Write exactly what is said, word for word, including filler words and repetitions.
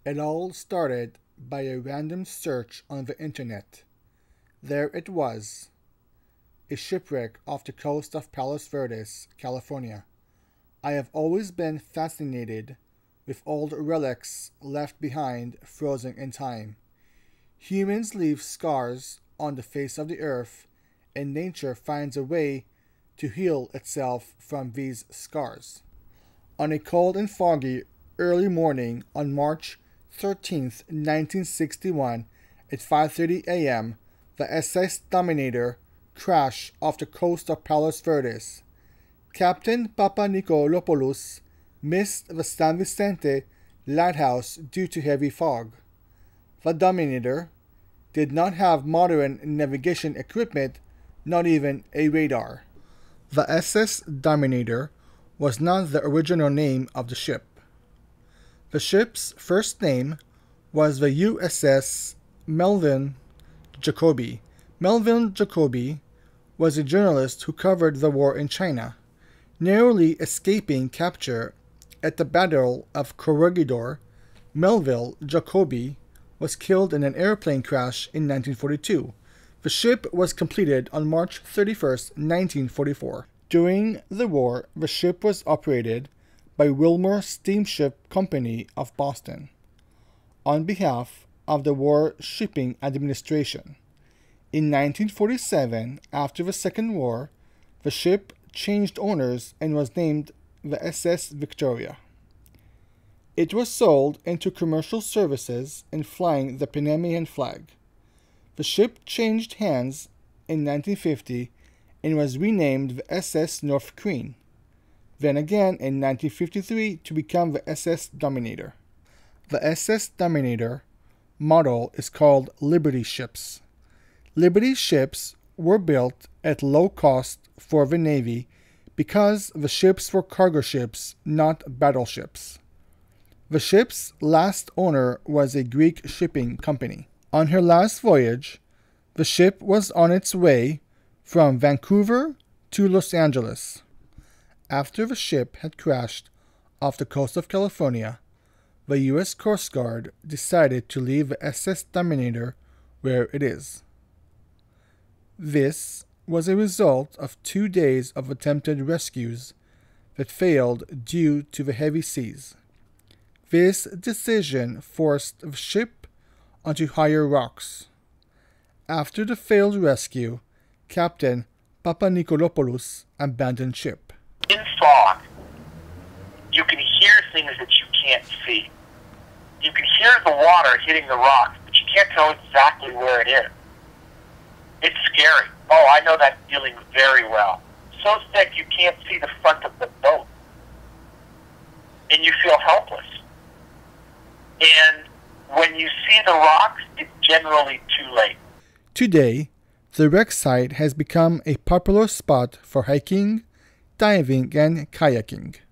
It all started by a random search on the internet. There it was, a shipwreck off the coast of Palos Verdes, California. I have always been fascinated with old relics left behind frozen in time. Humans leave scars on the face of the earth, and nature finds a way to heal itself from these scars. On a cold and foggy early morning on March thirteenth, nineteen sixty-one, at five thirty a m, the S S Dominator crashed off the coast of Palos Verdes. Captain Papanicolaopoulos missed the San Vicente lighthouse due to heavy fog. The Dominator did not have modern navigation equipment, not even a radar. The S S Dominator was not the original name of the ship. The ship's first name was the U S S Melvin Jacobi. Melvin Jacobi was a journalist who covered the war in China. Narrowly escaping capture at the Battle of Corregidor, Melville Jacobi was killed in an airplane crash in nineteen forty-two. The ship was completed on March thirty-first, nineteen forty-four. During the war, the ship was operated by Wilmore Steamship Company of Boston on behalf of the War Shipping Administration. In nineteen forty-seven, after the Second War, the ship changed owners and was named the S S Victoria. It was sold into commercial services and flying the Panamanian flag. The ship changed hands in nineteen fifty and was renamed the S S North Queen, then again in nineteen fifty-three to become the S S Dominator. The S S Dominator model is called Liberty ships. Liberty ships were built at low cost for the Navy because the ships were cargo ships, not battleships. The ship's last owner was a Greek shipping company. On her last voyage, the ship was on its way from Vancouver to Los Angeles. After the ship had crashed off the coast of California, the U S Coast Guard decided to leave the S S Dominator where it is. This was a result of two days of attempted rescues that failed due to the heavy seas. This decision forced the ship onto higher rocks. After the failed rescue, Captain Papanicolaopoulos abandoned ship. In fog, you can hear things that you can't see. You can hear the water hitting the rocks, but you can't tell exactly where it is. It's scary. Oh, I know that feeling very well. So thick you can't see the front of the boat. And you feel helpless. And when you see the rocks, it's generally too late. Today, the wreck site has become a popular spot for hiking, diving, and kayaking.